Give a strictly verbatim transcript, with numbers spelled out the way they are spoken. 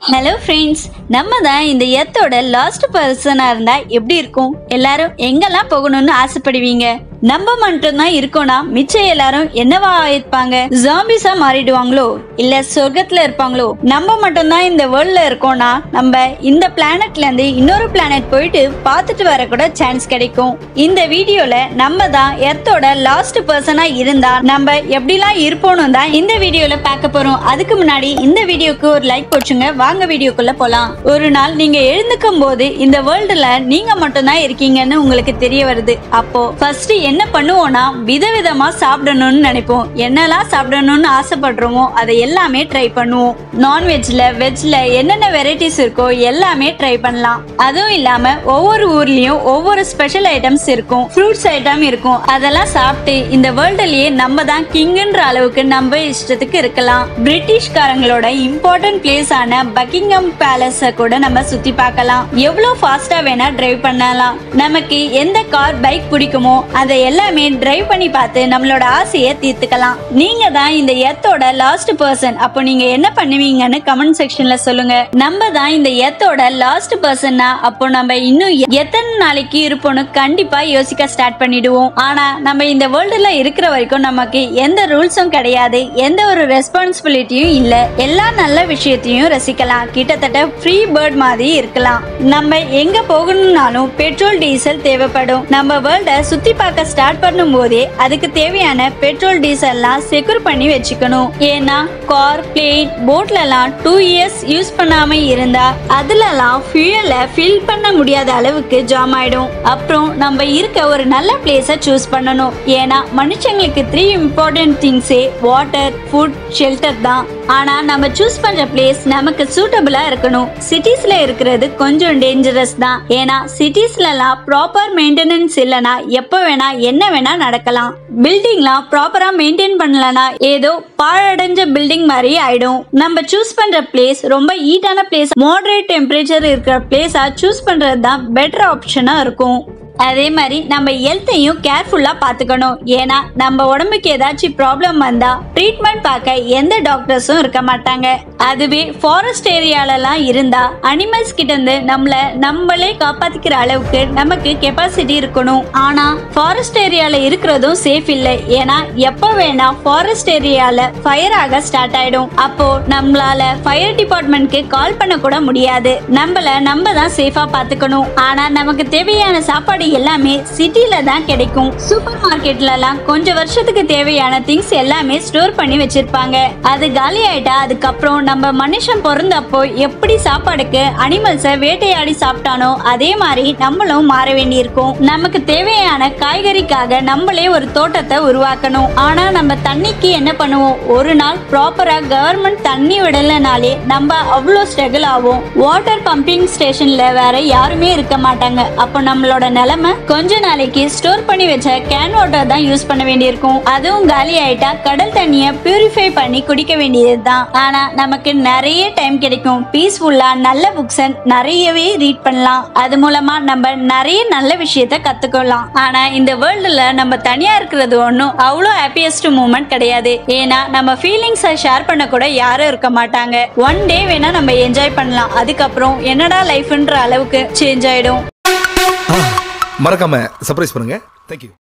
Hello friends, நம்ம தான் இந்த எர்த்தோட லாஸ்ட் பர்சனா இருந்தா எப்படி இருக்கும்? எல்லாரும் எங்கெல்லாம் போகணும்னு ஆசைப்படுவீங்க? நம்ம மட்டும் தான் இருக்கோம்னா மிச்சம் எல்லாரும் என்னவா ஆயிருப்பாங்க? ஜாம்பிஸா மாறிடுவாங்களோ இல்ல சொர்க்கத்துல இருப்பாங்களோ? நம்ம மட்டும் தான் இந்த வேர்ல்ட்ல இருக்கோம்னா நம்ம இந்த பிளானட்ல இருந்து இன்னொரு பிளானட் போயிட்டு பார்த்துட்டு வர கூட சான்ஸ் கிடைக்கும். இந்த வீடியோல நம்ம தான் எர்த்தோட லாஸ்ட் பர்சனா இருந்தா நம்ம எப்படிலாம் இருப்போம்னு தான் இந்த வீடியோல பார்க்க போறோம். அதுக்கு முன்னாடி இந்த வீடியோக்கு ஒரு லைக் போடுங்க. வாங்க வீடியோக்குள்ள போலாம். ஒரு நாள் நீங்க எழுந்துக்கும் போது இந்த வேர்ல்டுல நீங்க மட்டும் தான் இருக்கீங்கன்னு உங்களுக்கு தெரிய வருது. அப்போ ஃபர்ஸ்ட் என்ன பண்ணுவோம்னா விதவிதமா சாப்பிடணும்னு நினைப்போம். என்னெல்லாம் சாப்பிடணும்னு ஆசைப்படுறோமோ அதை எல்லாமே ட்ரை பண்ணுவோம். நான்வெஜ்ல வெஜ்ல என்னென்ன வெரைட்டிஸ் இருக்கோ எல்லாமே ட்ரை பண்ணலாம். அதுவும் இல்லாம ஒவ்வொரு ஊர்லயும் ஒவ்வொரு ஸ்பெஷல் ஐட்டம்ஸ் இருக்கும், ஃப்ரூட்ஸ் ஐட்டம் இருக்கும். அதெல்லாம் சாப்பிட்டு இந்த வேர்ல்டுலயே நம்ம தான் கிங்ன்ற அளவுக்கு நம்ம இஷ்டத்துக்கு இருக்கலாம். பிரிட்டிஷ்காரங்களோட இம்பார்ட்டன்ட் பிளேஸ் ஆன பக்கிங்ஹாம் பேலஸ கூட நம்ம சுத்தி பார்க்கலாம். எவ்வளவு ஃபாஸ்டா வேணா டிரைவ் பண்ணலாம். நமக்கு எந்த கார் பைக் பிடிக்குமோ அதை எல்லாமே டிரைவ் பண்ணி பார்த்து நம்மளோட ஆசையை தீர்த்துக்கலாம். நீங்க தான் இந்த எர்த்தோட லாஸ்ட் பர்சன். அப்போ நீங்க என்ன பண்ணுவீங்கன்னு கமெண்ட் செக்ஷன்ல சொல்லுங்க. நம்ம தான் இந்த எர்த்தோட லாஸ்ட் பர்சன்னா அப்போ நம்ம இன்னும் எத்தனை நாளைக்கு இருப்போம்னு கண்டிப்பா யோசிக்க ஸ்டார்ட் பண்ணிடுவோம். ஆனா நம்ம இந்த வேர்ல்டுல இருக்கிற வரைக்கும் நமக்கு எந்த ரூல்ஸும் கிடையாது, எந்த ஒரு ரெஸ்பான்சிபிலிட்டியும் இல்ல. எல்லா நல்ல விஷயத்தையும் ரசிக்கலாம். கிட்டத்தட்ட ஃப்ரீ பேர்ட் மாதிரி இருக்கலாம். நம்ம எங்க போகணும்னாலும் பெட்ரோல் டீசல் தேவைப்படும். நம்ம வேர்ல்ட சுத்தி பார்க்க ஸ்டார்ட் பண்ணும் போதே அதுக்கு தேவையான பெட்ரோல் டீசல் எல்லாம் செக்யூர் பண்ணி வச்சுக்கணும். ஏன்னா கார் பிளேன் போட்ல எல்லாம் டூ இயர்ஸ் யூஸ் பண்ணாம இருந்தா அதுல எல்லாம் ஃபியூயலை ஃபில் பண்ண முடியாத அளவுக்கு ஜாம் ஆயிடும். அப்புறம் நம்ம இருக்க ஒரு நல்ல பிளேஸ சூஸ் பண்ணணும். ஏன்னா மனுஷங்களுக்கு த்ரீ இம்பார்ட்டன்ட் திங்ஸே வாட்டர், ஃபுட், ஷெல்டர் தான். ஆனா நம்ம சூஸ் பண்ற பிளேஸ் நமக்கு சூட்டபிளா இருக்கணும். சிட்டிஸ்ல இருக்கிறது கொஞ்சம் டேஞ்சரஸ் தான். ஏன்னா சிட்டிஸ்ல எல்லாம் ப்ராப்பர் மெயின்டெனன்ஸ் இல்லனா எப்ப வேணா என்ன வேணா நடக்கலாம். பில்டிங்லாம் ப்ராப்பரா மெயின்டைன் பண்ணலனா ஏதோ பாழடைஞ்ச பில்டிங் மாதிரி ஆயிடும். நம்ம சூஸ் பண்ற பிளேஸ் ரொம்ப ஹீட்டான பிளேஸ், மாடரேட் டெம்பரேச்சர் இருக்கிற பிளேஸா சூஸ் பண்றது தான் பெட்டர் ஆப்ஷனா இருக்கும். அதே மாதிரி நம்ம ஹெல்த்தையும் கேர்ஃபுல்லா பாத்துக்கணும். ஏன்னா நம்ம உடம்புக்கு ஏதாச்சும் ப்ராப்ளம் வந்தா ட்ரீட்மெண்ட் பார்க்க எந்த டாக்டர்ஸும் இருக்க மாட்டாங்க. அதுவே ஃபாரஸ்ட் ஏரியாலலாம் இருந்தா அனிமல்ஸ் கிட்ட இருந்து நம்மள நம்மளே காப்பாத்திக்கிற அளவுக்கு நமக்கு கெப்பாசிட்டி இருக்கணும். ஆனா ஃபாரஸ்ட் ஏரியால இருக்கிறதும் சேஃப் இல்லை. ஏன்னா எப்ப வேணா ஃபாரஸ்ட் ஏரியால ஃபயர் ஆக ஸ்டார்ட் ஆயிடும். அப்போ நம்மளால ஃபயர் டிபார்ட்மெண்ட்க்கு கால் பண்ண கூட முடியாது. நம்மள நம்ம தான் சேஃபா பாத்துக்கணும். ஆனா நமக்கு தேவையான சாப்பாடு எல்லாமே சிட்டில தான் கிடைக்கும். சூப்பர் மார்க்கெட்ல எல்லாம் கொஞ்சம் வருஷத்துக்கு தேவையான திங்ஸ் எல்லாமே ஸ்டோர் பண்ணி வச்சிருப்பாங்க. அது காலி ஆயிட்டா அதுக்கப்புறம் நம்ம மனுஷன் பிறந்தப்போ எப்படி சாப்பாடுக்கு அனிமல்ஸ வேட்டையாடி சாப்பிட்டானோ அதே மாதிரி நம்மளும் மாற வேண்டி இருக்கும். நமக்கு தேவையான காய்கறிக்காக நம்மளே ஒரு தோட்டத்தை உருவாக்கணும். ஆனா நம்ம தண்ணிக்கு என்ன பண்ணுவோம்? ஒரு நாள் ப்ராப்பரா கவர்மெண்ட் தண்ணி விடலனாலே நம்ம அவ்வளோ ஸ்ட்ரகிள் ஆகும். வாட்டர் பம்பிங் ஸ்டேஷன்ல வேற யாருமே இருக்க மாட்டாங்க. அப்போ நம்மளோட நிலைமை கொஞ்ச நாளைக்கு ஸ்டோர் பண்ணி வச்ச கேன் வாட்டர் தான் யூஸ் பண்ண வேண்டியிருக்கும். அதுவும் காலி ஆயிட்டா கடல் தண்ணிய பியூரிஃபை பண்ணி குடிக்க வேண்டியதுதான். ஆனா நமக்கு நிறைய டைம் கிடைக்கும். பீஸ்ஃபுல்லா நல்ல புக்ஸ் நிறையவே ரீட் பண்ணலாம். அது மூலமா நம்ம நிறைய நல்ல விஷயத்த கத்துக்கலாம். ஆனா இந்த வேர்ல்டுல நம்ம தனியா இருக்கிறது ஒன்னும் அவ்வளோ ஹாப்பியஸ்ட் மூமெண்ட் கிடையாது. ஏன்னா நம்ம ஃபீலிங்ஸை ஷேர் பண்ண கூட யாரும் இருக்க மாட்டாங்க. ஒன் டே வேணா நம்ம என்ஜாய் பண்ணலாம். அதுக்கப்புறம் என்னடா லைஃப்ன்ற அளவுக்கு சேஞ்ச் ஆயிடும். மறக்காம சர்ப்ரைஸ் பண்ணுங்க. தேங்க்யூ.